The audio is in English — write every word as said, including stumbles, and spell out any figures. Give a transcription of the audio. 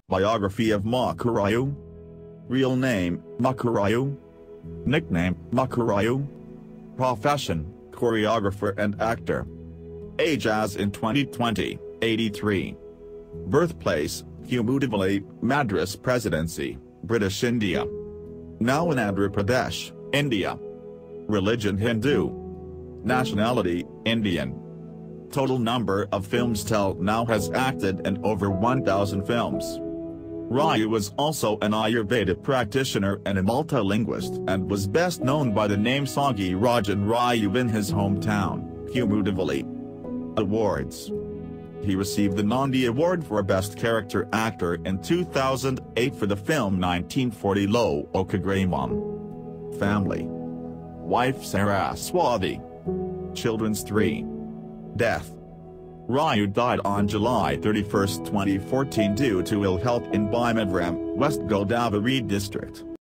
Biography of Mukku Raju. Real name, Mukku Raju. Nickname, Mukku Raju. Profession, choreographer and actor. Age as in twenty twenty, eighty-three. Birthplace, Mumbai, Madras Presidency, British India. Now in Andhra Pradesh, India. Religion Hindu. Nationality, Indian. Total number of films till now has acted in over one thousand films. Raju was also an Ayurvedic practitioner and a multilinguist and was best known by the name Sangi Rajan Raju in his hometown, Mumbai. Awards. He received the Nandi Award for Best Character Actor in two thousand eight for the film nineteen forty Lo Okagramam. Family. Wife Saraswati. Children's three. Death. Raju died on July thirty-first twenty fourteen due to ill health in Bhimavaram, West Godavari district.